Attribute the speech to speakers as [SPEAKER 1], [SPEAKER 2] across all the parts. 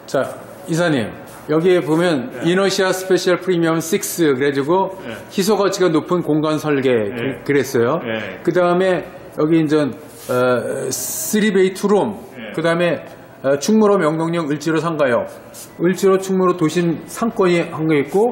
[SPEAKER 1] 자, 이사님, 여기에 보면 이너시아 스페셜 프리미엄 6 그래가지고 희소 가치가 높은 공간 설계 그랬어요. 그 다음에 여기 이제 3베이 투룸, 그 다음에 충무로 명동역 을지로 상가역, 을지로 충무로 도심 상권이 한 거 있고,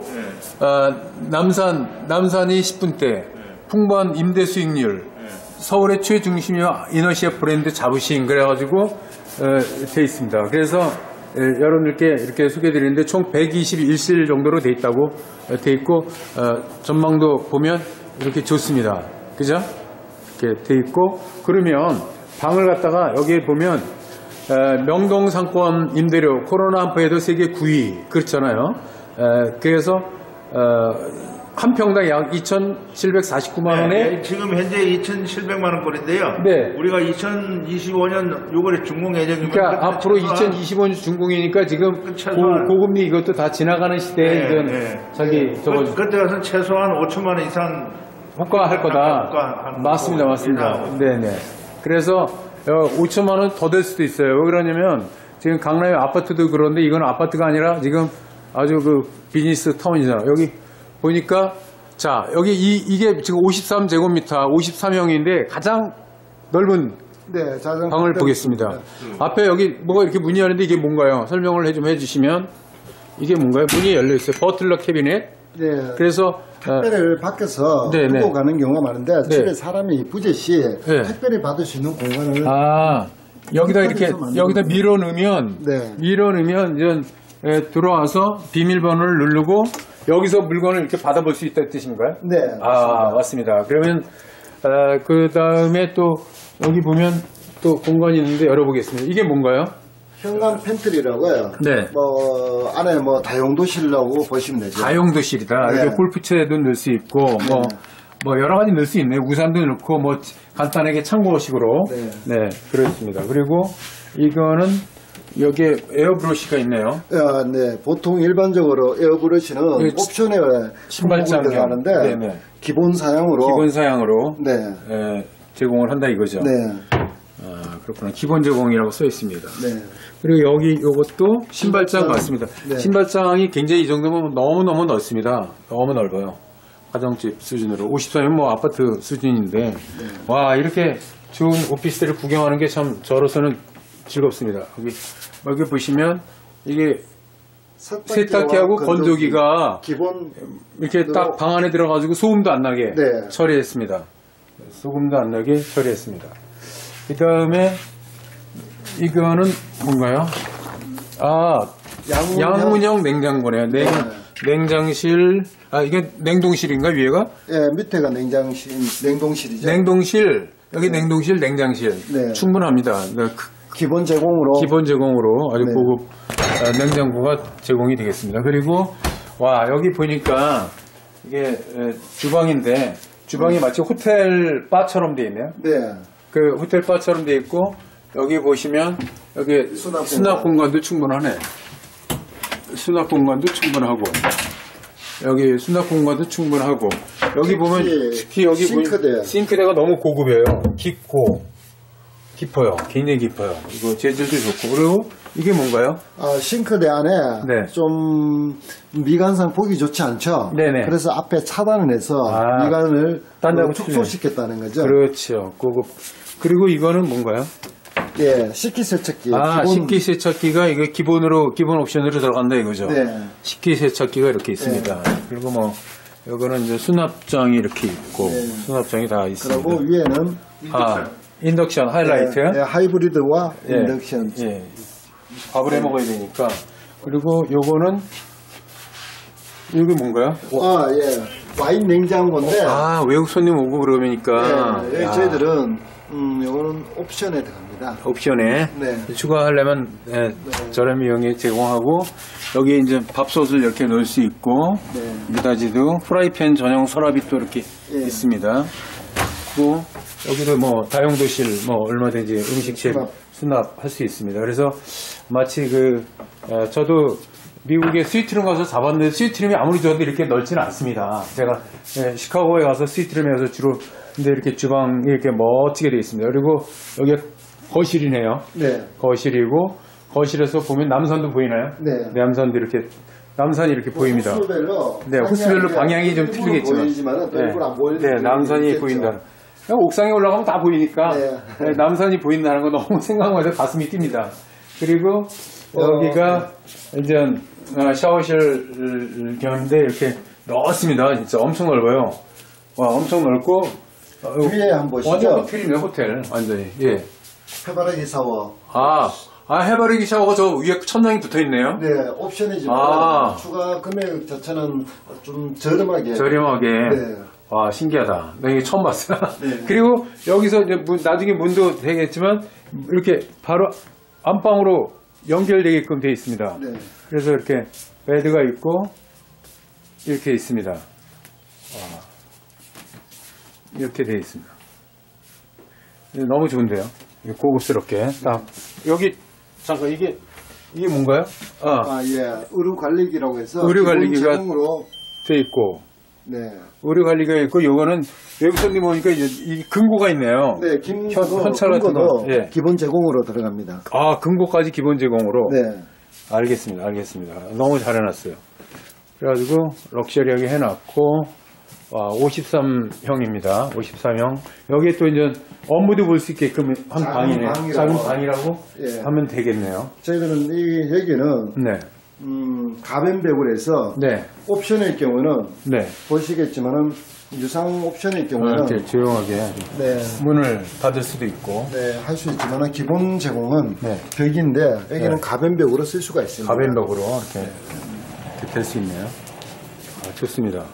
[SPEAKER 1] 남산이 10분대, 풍부한 임대 수익률, 서울의 최중심이와 이너시아 브랜드 자부심 그래가지고 돼 있습니다. 그래서 여러분들께 이렇게 소개해드리는데 총 121실 정도로 돼 있다고 돼 있고, 전망도 보면 이렇게 좋습니다. 그죠? 이렇게 돼 있고, 그러면 방을 갖다가 여기에 보면 명동 상권 임대료 코로나 한포에도 세계 9위 그렇잖아요. 그래서 한 평당 약 2,749만 원에
[SPEAKER 2] 네, 지금 현재 2,700만 원꼴인데요.
[SPEAKER 1] 네.
[SPEAKER 2] 우리가 2025년 6월에 준공 예정입니다.
[SPEAKER 1] 그러니까 앞으로 2025년 준공이니까 지금 고금리 이것도 다 지나가는 시대에 자기 저거
[SPEAKER 2] 그때 가서는 최소한 5천만 원 이상
[SPEAKER 1] 호가할 거다. 맞습니다, 맞습니다. 네네. 그래서 5천만 원 더 될 수도 있어요. 왜 그러냐면 지금 강남의 아파트도 그런데 이건 아파트가 아니라 지금 아주 그 비즈니스 타운이잖아. 여기 보니까 자 여기 이게 지금 53제곱미터 53형인데 가장 넓은 방을 보겠습니다. 앞에 여기 뭐가 이렇게 문이 열리는데 이게 뭔가요? 설명을 좀 해주시면 이게 뭔가요? 문이 열려 있어요. 버틀러 캐비넷.
[SPEAKER 3] 네.
[SPEAKER 1] 그래서
[SPEAKER 3] 택배를 밖에서 두고 가는 경우가 많은데 집에 사람이 부재 시 택배를 받을 수 있는 공간을
[SPEAKER 1] 여기다 이렇게 여기다 밀어 넣으면 이제 들어와서 비밀번호를 누르고 여기서 물건을 이렇게 받아볼 수 있다는 뜻인가요?
[SPEAKER 3] 네.
[SPEAKER 1] 맞습니다. 그러면 그 다음에 또 여기 보면 또 공간이 있는데 열어보겠습니다. 이게 뭔가요?
[SPEAKER 3] 현관 팬트리라고요.
[SPEAKER 1] 네.
[SPEAKER 3] 안에 다용도실이라고 보시면 되죠.
[SPEAKER 1] 다용도실이다.
[SPEAKER 3] 네.
[SPEAKER 1] 이렇게 골프채도 넣을 수 있고 뭐 여러 가지 넣을 수 있네요. 우산도 넣고 뭐 간단하게 창고식으로. 네, 그렇습니다. 그리고 이거는 여기에 에어브러시가 있네요.
[SPEAKER 3] 네, 보통 일반적으로 에어브러시는 옵션에
[SPEAKER 1] 신발장에
[SPEAKER 3] 들어가는데 기본 사양으로
[SPEAKER 1] 제공을 한다 이거죠.
[SPEAKER 3] 네.
[SPEAKER 1] 그렇구나. 기본 제공이라고 써 있습니다.
[SPEAKER 3] 네.
[SPEAKER 1] 그리고 여기 이것도 신발장 같습니다.
[SPEAKER 3] 네.
[SPEAKER 1] 신발장이 굉장히 이 정도면 너무너무 넓습니다. 너무 넓어요. 가정집 수준으로. 54면 뭐 아파트 수준인데 와 이렇게 좋은 오피스텔을 구경하는 게 참 저로서는 즐겁습니다. 여기 보시면 이게 세탁기하고 건조기가
[SPEAKER 3] 기본
[SPEAKER 1] 이렇게 딱 방 안에 들어가지고 소음도 안 나게 처리했습니다. 소음도 안 나게 처리했습니다. 그 다음에 이거는 뭔가요? 양문형 냉장고네요. 냉장실, 이게 냉동실인가 위에가?
[SPEAKER 3] 예, 밑에가 냉동실이죠.
[SPEAKER 1] 냉동실, 여기 냉동실, 냉장실. 충분합니다. 기본 제공으로 아주 고급 냉장고가 제공이 되겠습니다. 그리고 여기 보니까 이게 주방인데 주방이 마치 호텔 바처럼 되어 있네요.
[SPEAKER 3] 네.
[SPEAKER 1] 그 호텔 바처럼 되어 있고 여기 보시면 여기 수납 공간도 충분하네. 수납 공간도 충분하고 여기 수납 공간도 충분하고 여기 보면 특히 여기 싱크대가 너무 고급이에요. 깊어요. 굉장히 깊어요. 이거 재질도 좋고. 그리고 이게 뭔가요?
[SPEAKER 3] 싱크대 안에 좀 미관상 보기 좋지 않죠? 네네. 그래서 앞에 차단을 해서 미관을 축소시켰다는 거죠.
[SPEAKER 1] 그렇죠. 고급. 그리고 이거는 뭔가요?
[SPEAKER 3] 예, 식기세척기.
[SPEAKER 1] 식기세척기가 이게 기본 옵션으로 들어간다 이거죠. 네. 식기세척기가 이렇게 있습니다. 그리고 요거는 이제 수납장이 이렇게 있고 수납장이 다 있습니다.
[SPEAKER 3] 그리고 위에는
[SPEAKER 1] 인덕션 하이라이트.
[SPEAKER 3] 하이브리드와 인덕션.
[SPEAKER 1] 밥을 해 먹어야 되니까. 그리고 요거는 이게 뭔가요?
[SPEAKER 3] 와인 냉장고인데.
[SPEAKER 1] 외국 손님 오고 그러니까.
[SPEAKER 3] 저희들은 요거는 옵션에 들어갑니다.
[SPEAKER 1] 옵션에 추가하려면 저렴 이용에 제공하고 여기 이제 밥솥을 이렇게 넣을 수 있고 미닫이도 프라이팬 전용 서랍이 또 이렇게 있습니다. 그리고 여기도 다용도실 얼마든지 음식재 수납할 수 있습니다. 그래서 마치 저도 미국에 스위트룸 가서 잡았는데 스위트룸이 아무리 좋아도 이렇게 넓지는 않습니다. 제가 시카고에 가서 스위트룸에 가서 주로 근데 이렇게 주방이 이렇게 멋지게 되어 있습니다. 그리고 여기 거실이네요. 거실이고 거실에서 보면 남산도 보이나요?
[SPEAKER 3] 네.
[SPEAKER 1] 남산도 이렇게 남산이 이렇게 보입니다.
[SPEAKER 3] 호수별로
[SPEAKER 1] 네, 호수별로 방향이 좀 틀리겠지만, 네, 남산이 보인다. 옥상에 올라가면 다 보이니까 네, 남산이 보인다는 거 너무 생각만 해도 가슴이 뜁니다. 그리고 여기가 이제 샤워실 겸인데 이렇게 넓습니다. 진짜 엄청 넓어요. 와, 엄청 넓고
[SPEAKER 3] 위에 한번 보시죠.
[SPEAKER 1] 완전 호텔이네, 호텔. 완전히. 예.
[SPEAKER 3] 해바라기 샤워.
[SPEAKER 1] 해바라기 샤워가 저 위에 천장이 붙어 있네요.
[SPEAKER 3] 네, 옵션이지만 추가 금액 자체는 좀 저렴하게.
[SPEAKER 1] 네. 와, 신기하다. 나 이게 처음 봤어요. 네. 그리고 여기서 이제 나중에 문도 되겠지만 이렇게 바로 안방으로 연결되게끔 되어 있습니다. 네. 그래서 이렇게 베드가 있고 이렇게 있습니다. 와, 이렇게 되어 있습니다. 너무 좋은데요. 고급스럽게 딱 여기 잠깐 이게 뭔가요?
[SPEAKER 3] 예, 의료 관리기라고 해서
[SPEAKER 1] 의료 관리기가 돼 있고, 네, 의료 관리가 있고, 요거는 외국 손님 오니까 이 금고가 있네요.
[SPEAKER 3] 네, 금고도 예. 기본 제공으로 들어갑니다.
[SPEAKER 1] 금고까지 기본 제공으로.
[SPEAKER 3] 네,
[SPEAKER 1] 알겠습니다. 너무 잘 해놨어요. 그래가지고 럭셔리하게 해놨고. 53형입니다. 53형. 여기에 또 이제 업무도 볼 수 있게끔 한 방이네. 작은 방이라고 예. 하면 되겠네요.
[SPEAKER 3] 저희들은 여기는 네. 가변벽을 해서 네. 옵션일 경우는 네. 보시겠지만은 유상 옵션일 경우는
[SPEAKER 1] 이렇게 조용하게 네. 문을 닫을 수도 있고
[SPEAKER 3] 네, 할 수 있지만은 기본 제공은 네. 벽인데 여기는 네. 가변벽으로 쓸 수가 있습니다.
[SPEAKER 1] 가변벽으로 이렇게 될 수 있네요. 좋습니다.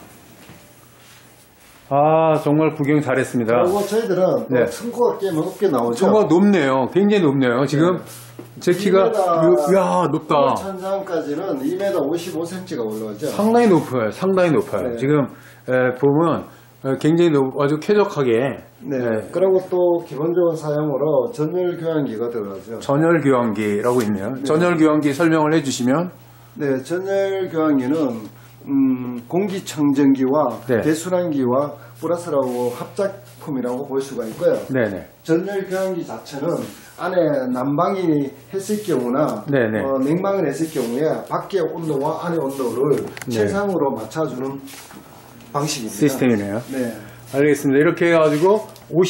[SPEAKER 1] 정말 구경 잘했습니다.
[SPEAKER 3] 그리고 저희들은
[SPEAKER 1] 네.
[SPEAKER 3] 층고가 꽤 높게 나오죠.
[SPEAKER 1] 층고가 높네요. 굉장히 높네요. 지금 제 키가 높다.
[SPEAKER 3] 천장까지는 2m 55cm가 올라오죠.
[SPEAKER 1] 상당히 높아요. 네. 지금 보면 굉장히 아주 쾌적하게.
[SPEAKER 3] 네. 그리고 또 기본적인 사용으로 전열 교환기가 들어가죠.
[SPEAKER 1] 전열 교환기라고 있네요. 네. 전열 교환기 설명을 해주시면.
[SPEAKER 3] 네, 전열 교환기는 공기청정기와 네. 대순환기와 플러스라고 합작품이라고 볼 수가 있고요. 네네. 전열 교환기 자체는 안에 난방이 했을 경우나 냉방을 했을 경우에 밖의 온도와 안의 온도를 최상으로 맞춰주는 방식입니다.
[SPEAKER 1] 시스템이네요. 네. 알겠습니다. 이렇게 해가지고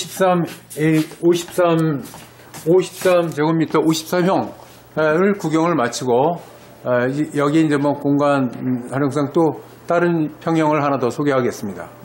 [SPEAKER 1] 53제곱미터 53형을 구경을 마치고 여기 이제 공간 활용상 또 다른 평형을 하나 더 소개하겠습니다.